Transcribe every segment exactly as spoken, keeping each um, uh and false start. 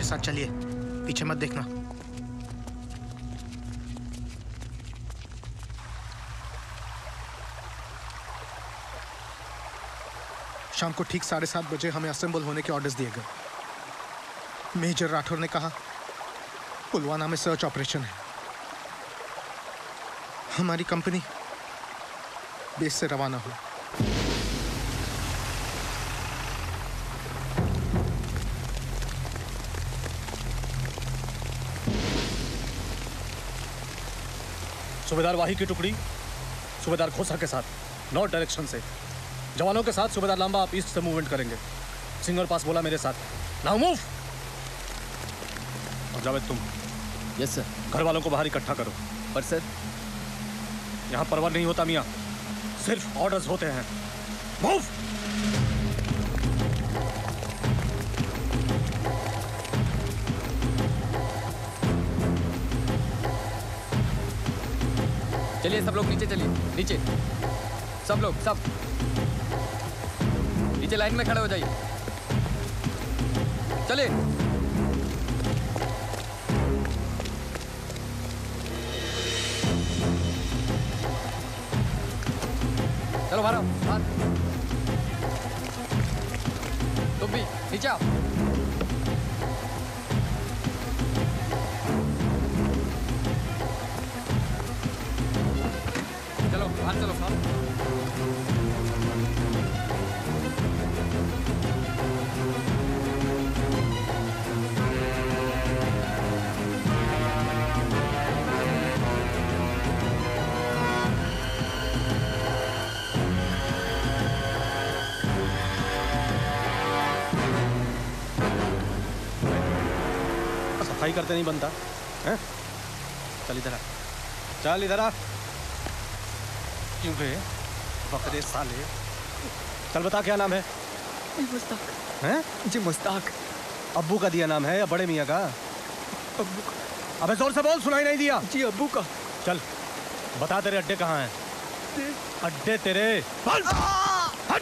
साथ चलिए, पीछे मत देखना। शाम को ठीक साढ़े सात बजे हमें असेंबल होने के ऑर्डर्स दिए गए। मेजर राठौर ने कहा पुलवामा में सर्च ऑपरेशन है। हमारी कंपनी बेस से रवाना हुई। सूबेदार वाही की टुकड़ी सूबेदार खोसा के साथ नॉर्थ डायरेक्शन से जवानों के साथ सूबेदार लांबा आप ईस्ट से मूवमेंट करेंगे। सिंगर पास बोला मेरे साथ, नाउ मूव। और जावेद तुम। Yes sir. घर वालों को बाहर इकट्ठा करो। पर सर यहाँ परवाह नहीं होता मियाँ, सिर्फ ऑर्डर्स होते हैं। मूव। चलिए सब लोग नीचे चलिए, नीचे सब लोग, सब नीचे लाइन में खड़े हो जाइए। चलिए चलो बाहर आओ, बाहर। तुम भी नीचे आओ। चलो बाहर चलो, बाहर। सफाई करते नहीं बनता हैं? चल इधर आ, चल इधर आ। क्यों बे बकरे साले। चल बता क्या नाम है? मुस्ताक। हैं? जी मुस्ताक। अब्बू का दिया नाम है या बड़े मियाँ का? अब्बू का। अबे जोर से बोल, सुनाई नहीं दिया। जी अब्बू का। चल बता तेरे अड्डे कहाँ हैं? अड्डे तेरे बोल। हट।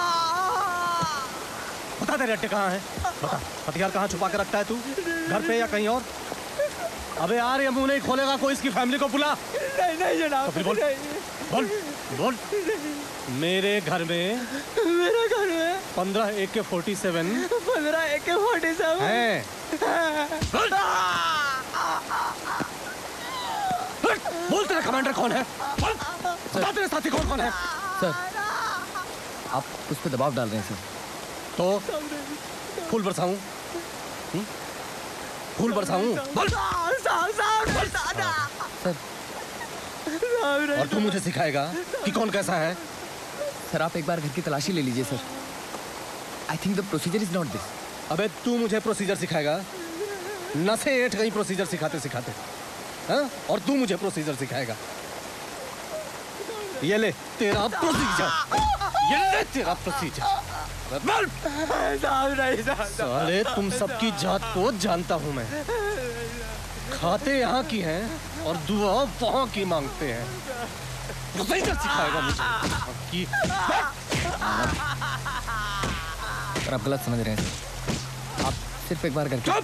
बता तेरे अड्डे कहाँ हैं? बता हथियार कहाँ छुपा के रखता है तू, घर पे या कहीं और? अबे यार ये मुंह नहीं खोलेगा कोई, इसकी फैमिली को बुला। नहीं नहीं जनाब। तो बोल बोल बोल। मेरे घर में मेरे घर में पंद्रह ए के फोर्टी सेवन पंद्रह ए के फोर्टी सेवन है। बोल तेरा कमांडर कौन है? बता तेरे साथी कौन कौन है? सर आप उस पर दबाव डाल रहे हैं सर। तो फूल बरसाऊं? फूल बरसाऊं? बोल। सर और तू मुझे सिखाएगा कि कौन कैसा है? सर आप एक बार घर की तलाशी ले लीजिए sir. I think the procedure is not this. अबे तू मुझे प्रोसीजर सिखाएगा? नसे एठ गई प्रोसीजर सिखाते सिखाते, हाँ? और तू मुझे प्रोसीजर सिखाएगा? ये ले तेरा प्रोसीजर, ये ले तेरा प्रोसीजर। साले तुम सबकी जात को जानता हूं मैं। खाते यहाँ की हैं और दुआ वहाँ की मांगते हैं। प्रोसीजर सिखाएगा मुझे। सर आप गलत समझ रहे हैं सर। आप सिर्फ एक बार करके।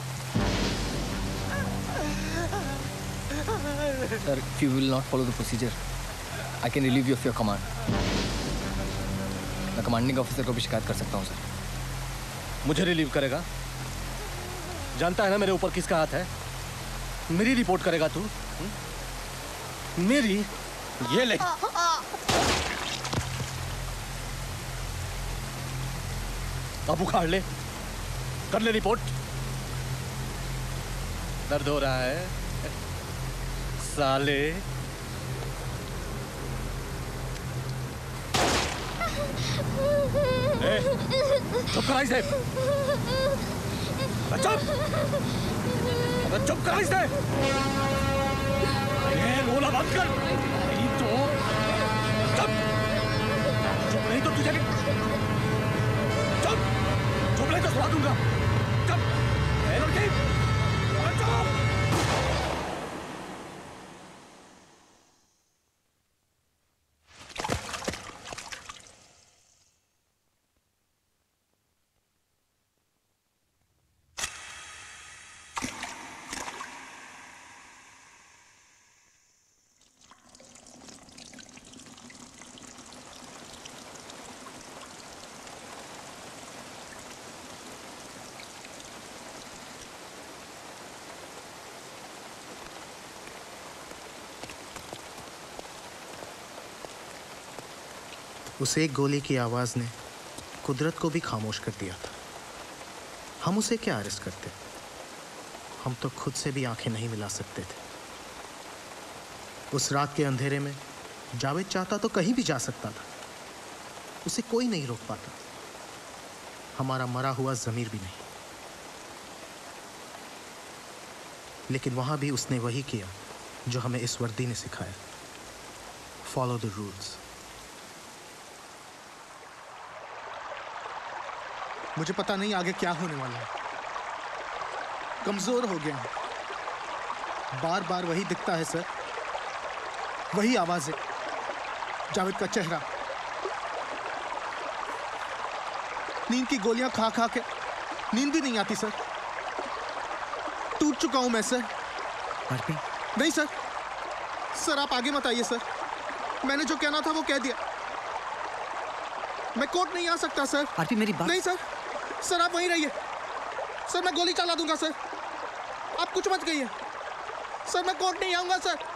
Sir if you will not follow the procedure I can relieve you of your command. मैं कमांडिंग ऑफिसर को भी शिकायत कर सकता हूँ सर। मुझे रिलीव करेगा? जानता है ना मेरे ऊपर किसका हाथ है? मेरी रिपोर्ट करेगा तू? मेरी? ये ले। अब उखाड़ ले, कर ले रिपोर्ट। दर्द हो रहा है साले। ए, चुप कराई से। चुप, चुप कराई से। ये लोला बंद कर। नहीं तो चुप, चुप नहीं तो तुझे चुप, चुप नहीं तो सुना दूंगा। चुप, ए लड़की, चुप। उस एक गोली की आवाज ने कुदरत को भी खामोश कर दिया था। हम उसे क्या अरेस्ट करते? हम तो खुद से भी आंखें नहीं मिला सकते थे। उस रात के अंधेरे में जावेद चाहता तो कहीं भी जा सकता था, उसे कोई नहीं रोक पाता, हमारा मरा हुआ जमीर भी नहीं। लेकिन वहां भी उसने वही किया जो हमें इस वर्दी ने सिखाया, फॉलो द रूल्स। मुझे पता नहीं आगे क्या होने वाला है, कमजोर हो गया हूं। बार बार वही दिखता है सर, वही आवाजें, जावेद का चेहरा। नींद की गोलियां खा खा के नींद भी नहीं आती सर। टूट चुका हूं मैं सर। आरपी, नहीं सर, सर आप आगे मत आइए सर, मैंने जो कहना था वो कह दिया। मैं कोर्ट नहीं आ सकता सर। आरपी मेरी बात। नहीं सर, सर आप वहीं रहिए सर, मैं गोली चला दूंगा सर, आप कुछ मत कहिए सर, मैं कोर्ट नहीं आऊंगा सर।